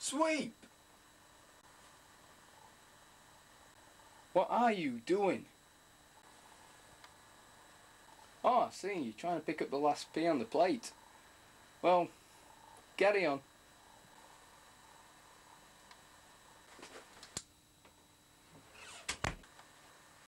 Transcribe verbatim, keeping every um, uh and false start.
Sweep! What are you doing? Oh, I see, you're trying to pick up the last pea on the plate. Well, carry on.